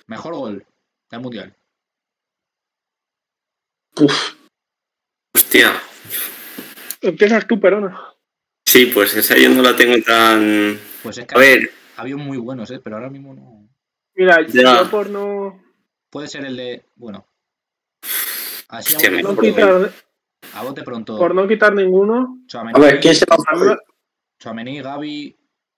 Mejor gol del Mundial. Uf. Hostia. Empiezas tú, Perona. Sí, pues esa yo no la tengo tan... Pues es que A ver, había muy buenos, pero ahora mismo no. Mira, Ya. yo por no Puede ser el de. Bueno. Así Hostia, a bote mejor pronto. quitar, A bote pronto. por no quitar ninguno, A Tchouaméni, ver, ¿quién se va a mí, Tchouaméni, Gavi.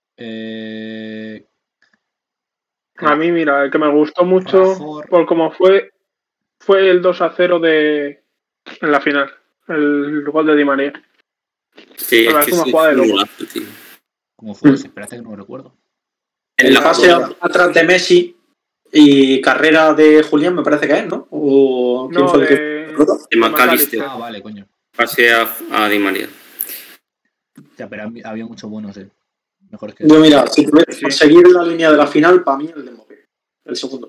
a mí, mira, el que me gustó mucho Rashford. por cómo fue el 2-0 en la final. El gol de Di María. sí, Pero es es que una sí, jugada de es un loco. golazo, tío. ¿Cómo fue ese? Espérate que no lo recuerdo. En el la pase atrás de Messi y carrera de Julián, me parece que es, ¿no? ¿O quién No, fue el que... de McAllister. Ah, vale, coño. Pase a Di María. Ya, pero había muchos buenos, Mejores que. Yo, mira, si tuviera Sí. que seguir la línea de la final, para mí el de Mbappé. El segundo.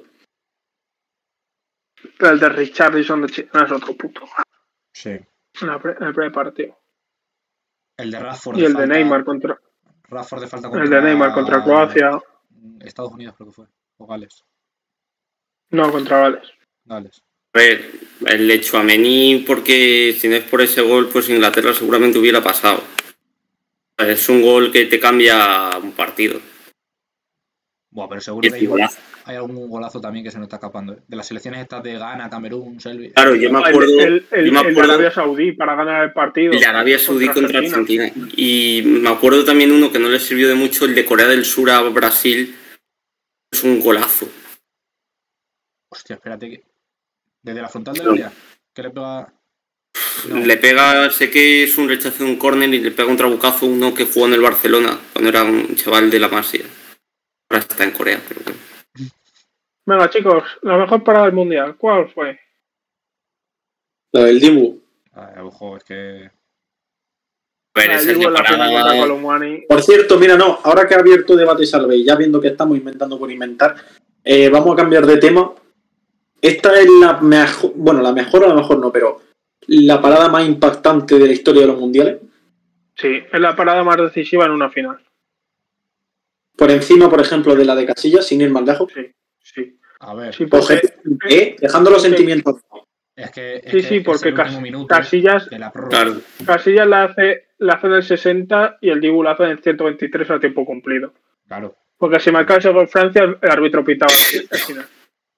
Pero el de Richarlison de Chile es otro puto. Sí. En el primer partido. El de Rashford Y el de Neymar contra Rashford de falta el de Neymar contra Croacia. Estados Unidos creo que fue. O Gales. No, contra Gales. Gales. A ver, el de Tchouaméni, porque si no es por ese gol, pues Inglaterra seguramente hubiera pasado. O sea, es un gol que te cambia un partido. Buah, pero Y seguro es que un golazo. hay algún golazo también que se nos está escapando. De las selecciones estas de Ghana, Camerún, Selvi. Claro, yo me acuerdo, El yo me de acuerdo Arabia Saudí para ganar el partido. el de Arabia Saudí contra Argentina. Y me acuerdo también uno que no le sirvió de mucho, el de Corea del Sur a Brasil. Es un golazo. Hostia, espérate que. Desde la frontal del área. Que le pega. No. Le pega, sé que es un rechazo de un córner y le pega un trabucazo a uno que jugó en el Barcelona cuando era un chaval de la Masia. Ahora está en Corea, pero bueno. Venga, chicos, la mejor parada del mundial. ¿Cuál fue? La del Dibu. Ojo, es que. A ver, La esa del es Dibu la en la final contra parada. Colomwani. Por cierto, mira, no, ahora que ha abierto debate Salve y ya viendo que estamos inventando por inventar, vamos a cambiar de tema. Esta es la mejor, bueno, la mejor a lo mejor no, pero la parada más impactante de la historia de los mundiales. Sí, es la parada más decisiva en una final. Por encima, por ejemplo, de la de Casillas, sin ir más lejos. Sí. A ver. Sí, porque, Dejando los sentimientos. Es que. sí, porque es el último minuto Casillas, de la prórroga. Claro. Casillas la hace en el 60 y el Dibu la hace en el 123 a tiempo cumplido. Claro. Porque si marcaba ese gol Francia, el árbitro pitaba al final.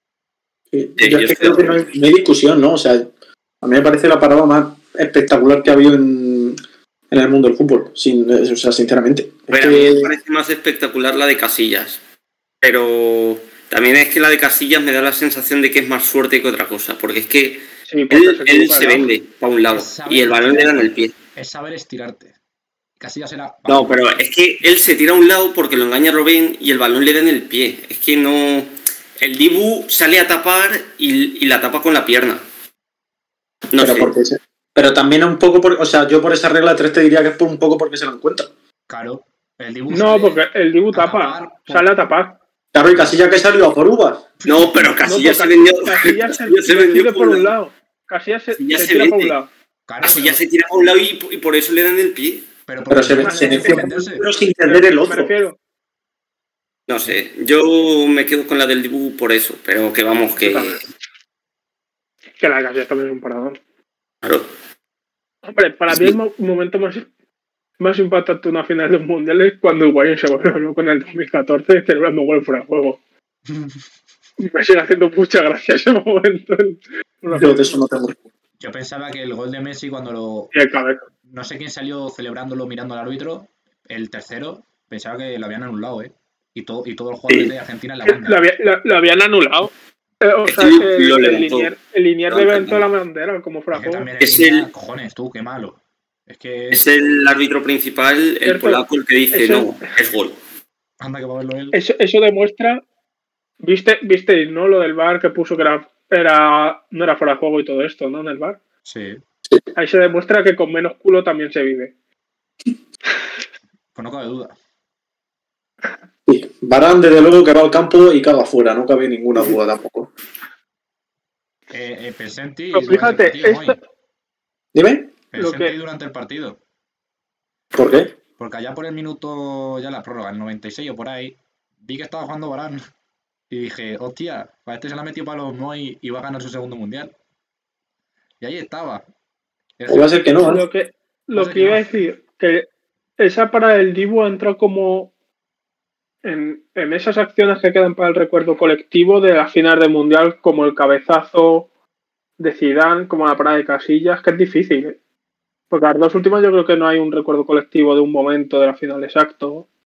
Yo es que creo que no hay discusión, ¿no? O sea, a mí me parece la parada más espectacular que ha habido en el mundo del fútbol, o sea, sinceramente. A ver, a mí me parece más espectacular la de Casillas, pero también es que la de Casillas me da la sensación de que es más suerte que otra cosa, porque es que Sí, él se vende para un lado y el balón le da en el pie. Es saber estirarte. Casillas era. No, pero es que él se tira a un lado porque lo engaña Robben y el balón le da en el pie. Es que no... El Dibu sale a tapar y la tapa con la pierna. No sé. Pero también un poco, o sea, yo por esa regla de 3 te diría que es por un poco porque se lo encuentra. Claro. El Dibu no, porque el Dibu tapa, sale a tapar. Claro, y Casillas que salió a por uvas. No, pero Casillas no, se vendió. Casillas se vendió por un lado. Casillas se tira por un lado. Claro, Casillas se tira por un lado y por eso le dan el pie. Pero se venció pero sin entender el otro. No sé, yo me quedo con la del Dibu por eso, pero que vamos, que... Que la de Casillas también es un paradón. Claro. Hombre, para mí el momento más impactante de una final de un mundial es cuando Higuaín se volvió loco en el 2014 celebrando un gol fuera de juego. Me sigue haciendo mucha gracia ese momento. Yo de eso no tengo. Yo pensaba que el gol de Messi cuando lo... No sé quién salió celebrándolo mirando al árbitro, el tercero, pensaba que lo habían anulado, Y todos los jugadores de Argentina en la banda. Lo habían anulado. O sea, el Linier levantó la bandera como fuera de juego. Es el... Cojones, tú, qué malo. Es el árbitro principal, el polaco, el que dice, no, es gol. Anda, que va a verlo él. Eso demuestra... ¿Viste, no? Lo del VAR que puso que no era fuera de juego y todo esto, ¿no? En el VAR. Sí. Ahí se demuestra que con menos culo también se vive. Pues no cabe duda. Sí. Varane, desde luego, que va al campo y caga afuera, no cabe ninguna duda tampoco. Presenti Pero fíjate, Dime. Presenti durante el partido. ¿Por qué? Porque allá por el minuto, ya la prórroga, el 96 o por ahí, vi que estaba jugando Varane. Y dije, hostia, para este se la ha metido para los Moi y va a ganar su segundo mundial. Y ahí estaba. O va a ser que no, ¿eh? Lo que iba a decir, que esa parada del Dibu entró como en esas acciones que quedan para el recuerdo colectivo de la final del mundial, como el cabezazo de Zidane, como la parada de Casillas, que es difícil, ¿eh? Porque las dos últimas yo creo que no hay un recuerdo colectivo de un momento de la final exacto.